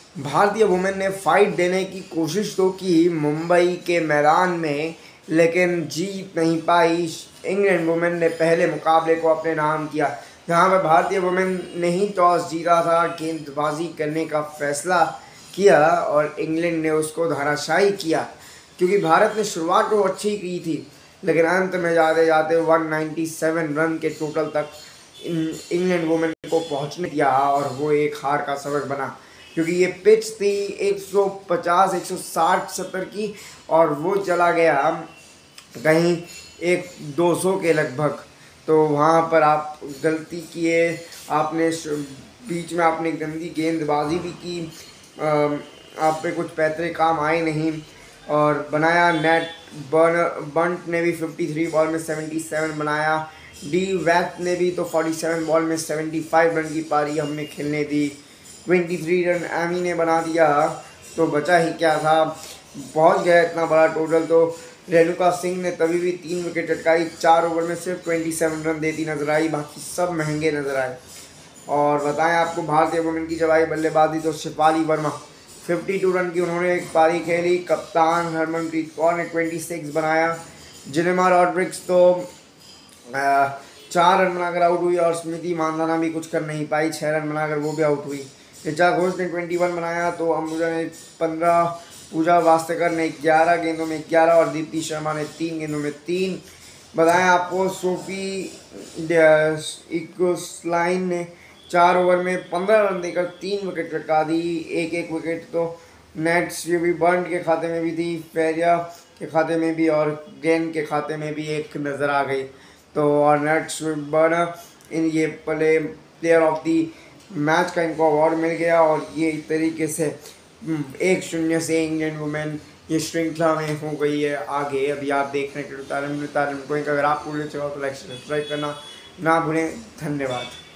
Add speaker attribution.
Speaker 1: भारतीय वुमेन ने फाइट देने की कोशिश तो की मुंबई के मैदान में, लेकिन जीत नहीं पाई। इंग्लैंड वुमेन ने पहले मुकाबले को अपने नाम किया, जहां पर भारतीय वुमेन ने ही टॉस जीता था, गेंदबाजी करने का फैसला किया और इंग्लैंड ने उसको धराशायी किया, क्योंकि भारत ने शुरुआत तो अच्छी की थी, लेकिन अंत में जाते जाते 197 रन के टोटल तक इंग्लैंड वुमेन को पहुंचने दिया और वो एक हार का सबक बना, क्योंकि ये पिच थी 150 160 70 की और वो चला गया कहीं एक 200 के लगभग। तो वहाँ पर आप गलती किए, आपने बीच में आपने गंदी गेंदबाजी भी की, आप पे कुछ पैतरे काम आए नहीं और बनाया नेट। बंट ने भी 53 बॉल में 77 बनाया। डी वैथ ने भी तो 47 बॉल में 75 रन की पारी हमें खेलने दी। 23 रन एमी ने बना दिया, तो बचा ही क्या था, पहुंच गया इतना बड़ा टोटल। तो रेणुका सिंह ने तभी भी 3 विकेट चटकाई, 4 ओवर में सिर्फ 27 रन देती नजर आई, बाकी सब महंगे नजर आए। और बताएं आपको भारतीय वुमेन की जब आई बल्लेबाजी तो शिफाली वर्मा 52 रन की उन्होंने एक पारी खेली। कप्तान हरमनप्रीत कौर ने 26 बनाया। जिनेमा रॉड्रिक्स तो 4 रन बनाकर आउट हुई और स्मृति मानधना भी कुछ कर नहीं पाई, 6 रन बनाकर वो भी आउट हुई। ऋचा घोष ने 21 बनाया, तो अंबुजा ने 15, पूजा वास्तेकर ने 11 गेंदों में 11 और दीप्ति शर्मा ने 3 गेंदों में 3। बताएं आपको सोफी इकोस्लाइन ने 4 ओवर में 15 रन देकर 3 विकेट चटका दी। एक विकेट तो नेट्स ये भी बर्न के खाते में भी थी, फेरिया के खाते में भी और गेन के खाते में भी एक नज़र आ गई। तो और नेट्स बर्न इन ये प्लेयर ऑफ दी मैच का इनको अवार्ड मिल गया और ये एक तरीके से 1-0 से इंग्लैंड वुमेन ये श्रृंखला में हो गई है आगे। अभी आप देख रहे हैं कि अगर आपको वीडियो अच्छा लगा तो लाइक सब्सक्राइब करना ना भूलें। धन्यवाद।